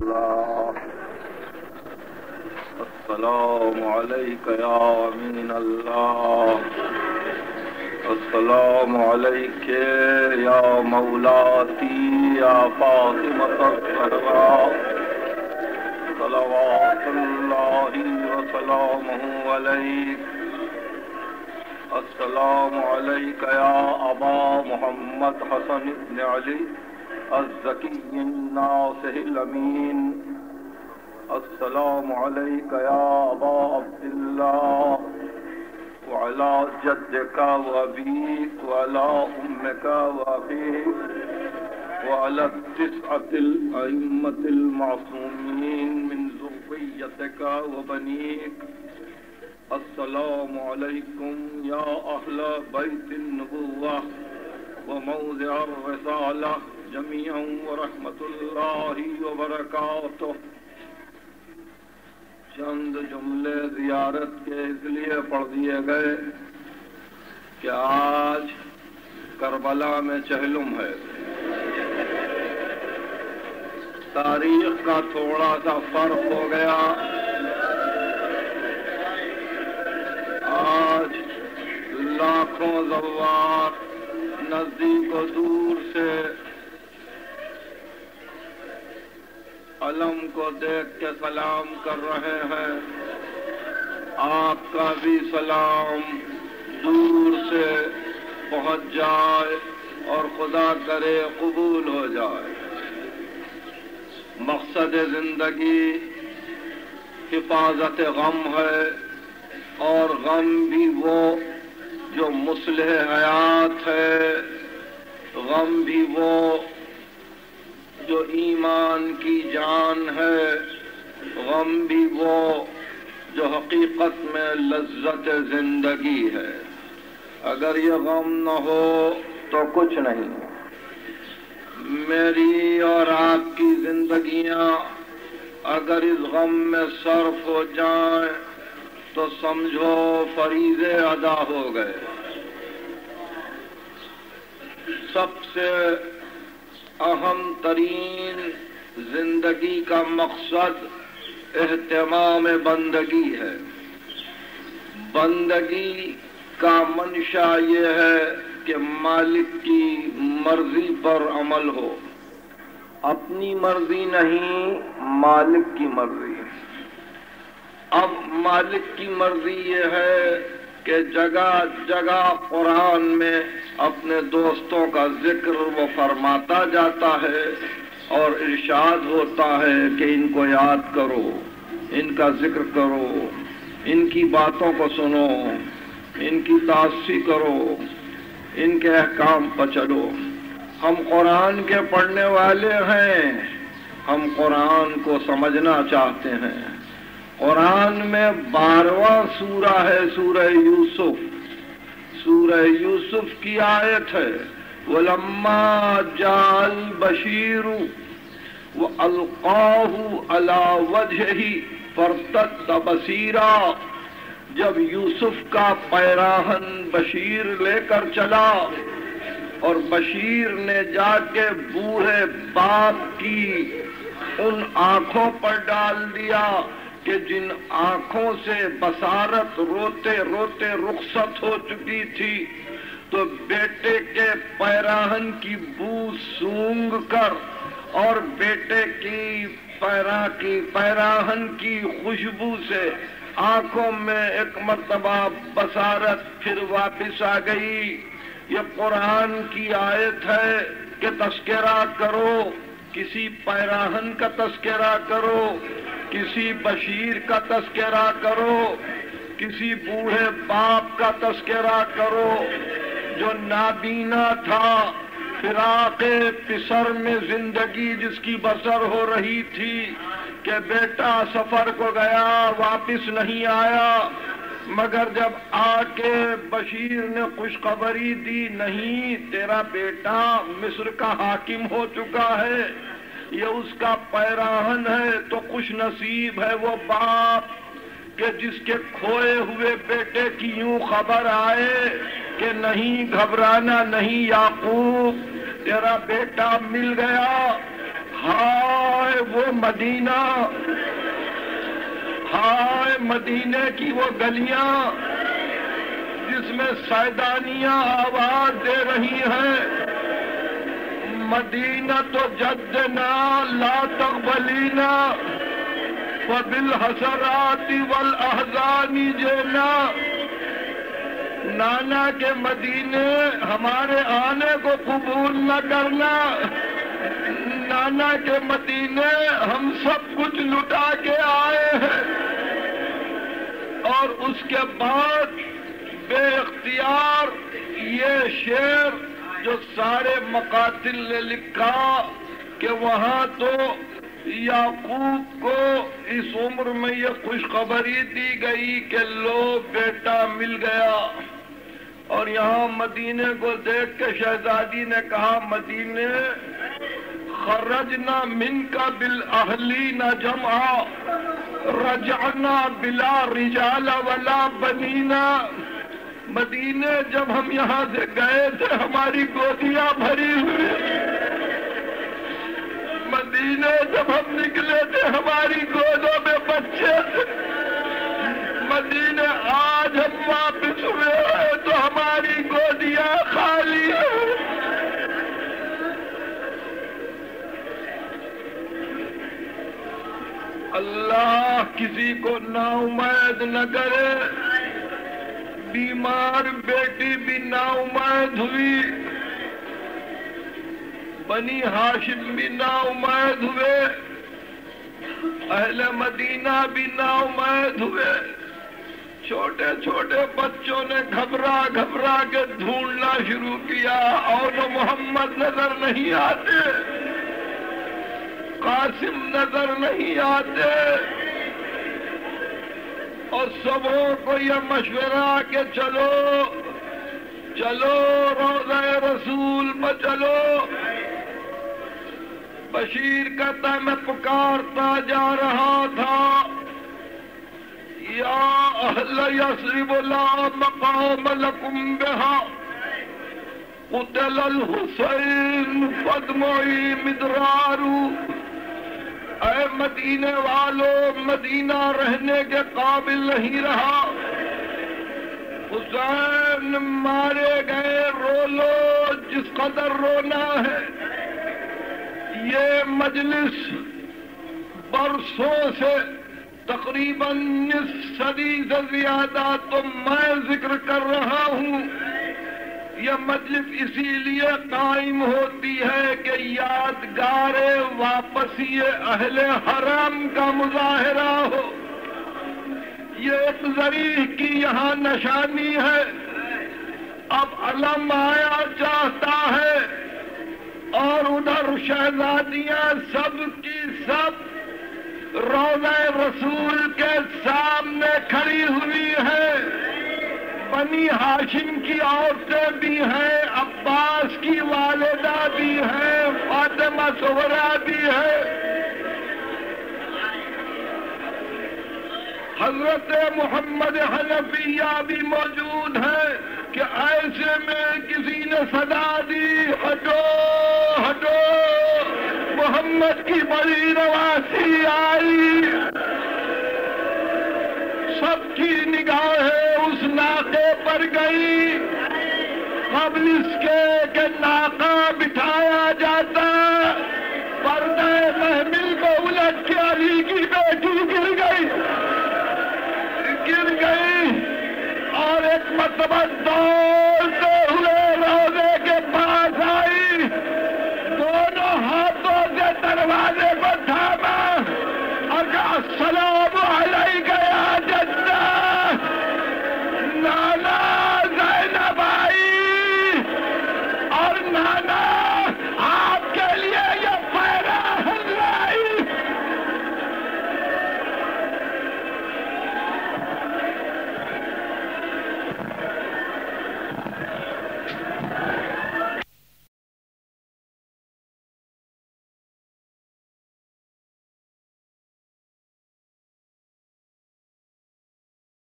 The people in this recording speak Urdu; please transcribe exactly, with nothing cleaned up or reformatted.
اللہ السلام علیک یا امین اللہ السلام علیک یا مولاتی یا فاطمۃ الزہرا صلوات اللہ وسلامہ علیک السلام علیک یا ابا محمد حسن بن علی الزکی الناصح الامین السلام علیک یا ابا عبداللہ وعلی جدک وابیک وعلی امک وابیک وعلی التسعۃ الائمۃ المعصومین من ذریتک وبنیک السلام علیکم یا اہل بیت النبوہ وموضع الرسالہ جمیعا ورحمۃ اللہ وبرکاتہ۔ چند جملے زیارت کے اس لیے پڑھ دیے گئے کہ آج کربلا میں چہلم ہے، تاریخ کا تھوڑا سا فرق ہو گیا۔ آج لاکھوں زوار نزدیک و دور سے علم کو دیکھ کے سلام کر رہے ہیں۔ آپ کا بھی سلام دور سے پہنچ جائے اور خدا کرے قبول ہو جائے۔ مقصد زندگی حفاظت غم ہے، اور غم بھی وہ جو مصلح حیات ہے، غم بھی وہ جو ایمان کی جان ہے، غم بھی وہ جو حقیقت میں لذت زندگی ہے۔ اگر یہ غم نہ ہو تو کچھ نہیں۔ میری اور آپ کی زندگیاں اگر اس غم میں صرف ہو جائیں تو سمجھو فریضے ادا ہو گئے۔ سب سے اہم ترین زندگی کا مقصد اہتمام بندگی ہے۔ بندگی کا منشا یہ ہے کہ مالک کی مرضی پر عمل ہو، اپنی مرضی نہیں، مالک کی مرضی۔ اب مالک کی مرضی یہ ہے کہ جگہ جگہ قرآن میں اپنے دوستوں کا ذکر وہ فرماتا جاتا ہے اور ارشاد ہوتا ہے کہ ان کو یاد کرو، ان کا ذکر کرو، ان کی باتوں کو سنو، ان کی تعصی کرو، ان کے احکام پر چلو۔ ہم قرآن کے پڑھنے والے ہیں، ہم قرآن کو سمجھنا چاہتے ہیں۔ قرآن میں بارہواں سورہ ہے سورہ یوسف۔ سورہ یوسف کی آیت ہے وَلَمَّا جَاءَ الْبَشِيرُ وَأَلْقَاهُ عَلَى وَجْهِهِ فَارْتَدَّ بَصِيرًا، جب یوسف کا پیراہن بشیر لے کر چلا اور بشیر نے جا کے بوڑھے باپ کی ان آنکھوں پر ڈال دیا کہ جن آنکھوں سے بصارت روتے روتے رخصت ہو چکی تھی، تو بیٹے کے پیراہن کی بو سونگھ کر اور بیٹے کی پیرا کی پیراہن کی خوشبو سے آنکھوں میں ایک مرتبہ بصارت پھر واپس آ گئی۔ یہ قرآن کی آیت ہے کہ تذکرہ کرو، کسی پیراہن کا تذکرہ کرو، کسی بشیر کا تذکرہ کرو، کسی بوڑھے باپ کا تذکرہ کرو جو نابینا تھا، فراق پسر میں زندگی جس کی بسر ہو رہی تھی کہ بیٹا سفر کو گیا واپس نہیں آیا، مگر جب آ کے بشیر نے خوشخبری دی نہیں تیرا بیٹا مصر کا حاکم ہو چکا ہے، یہ اس کا پیراہن ہے، تو خوش نصیب ہے وہ باپ کہ جس کے کھوئے ہوئے بیٹے کی یوں خبر آئے کہ نہیں گھبرانا نہیں یعقوب، تیرا بیٹا مل گیا۔ ہائے وہ مدینہ، ہائے مدینے کی وہ گلیاں جس میں سیدانیاں آواز دے رہی ہیں، مدینہ تو جدنا لا تقبلینا وبالحسرات والاحزان جینا۔ نانا کے مدینے ہمارے آنے کو قبول نہ کرنا، نانا کے مدینے ہم سب کچھ لٹا کے آئے ہیں۔ اور اس کے بعد بے اختیار یہ شعر جو سارے مقاتل نے لکھا کہ وہاں تو یعقوب کو اس عمر میں یہ خوشخبری دی گئی کہ لو بیٹا مل گیا، اور یہاں مدینے کو دیکھ کے شہزادی نے کہا مدینے خرجنا منک بالاہلین جمعا رجعنا بلا رجال ولا بنینا۔ مدینے جب ہم یہاں سے گئے تھے ہماری گودیاں بھری ہوئی، مدینے جب ہم نکلے تھے ہماری گودوں میں بچے تھے، مدینے آج ہم واپس ہوئے ہیں تو ہماری گودیاں خالی ہیں۔ اللہ کسی کو نا امید نہ کرے، بیمار بیٹی بھی نا امید ہوئی، بنی ہاشم بھی نا امید ہوئے، اہل مدینہ بھی نا امید ہوئے، چھوٹے چھوٹے بچوں نے گھبرا گھبرا کے ڈھونڈنا شروع کیا، اور محمد نظر نہیں آتے، قاسم نظر نہیں آتے، اور سبوں کو یہ مشورہ کہ چلو چلو روضہ رسول میں چلو۔ بشیر کہتا میں پکارتا جا رہا تھا یا اہل یثرب لا مقام لکم بہا قتل الحسین فدمعی مدرارو۔ اے مدینے والو، مدینہ رہنے کے قابل نہیں رہا، حسین مارے گئے، رو لو جس قدر رونا ہے۔ یہ مجلس برسوں سے تقریباً نصف صدی سے زیادہ تو میں ذکر کر رہا ہوں، یہ مجلس اسی لیے قائم ہوتی ہے کہ یادگار واپسی اہل حرم کا مظاہرہ ہو، یہ ایک ذریعہ کی یہاں نشانی ہے۔ اب علم آیا چاہتا ہے اور ادھر شہزادیاں سب کی سب روضہ رسول کے سامنے کھڑی ہوئی ہیں، بنی ہاشم کی عورتیں بھی ہیں، عباس کی والدہ بھی ہیں، فاطمہ صغرا بھی ہے، حضرت محمد حنفیہ بھی موجود ہے کہ ایسے میں کسی نے صدا دی ہٹو ہٹو، محمد کی بڑی نواسی آئی، سب کی نگاہیں اس ناقے پر گئی، قبل اس کے کہ ناقہ بٹھایا جاتا پردہ محمل کو الٹ کے علی کی بیٹی گر گئی گر گئی اور ایک مرتبہ دو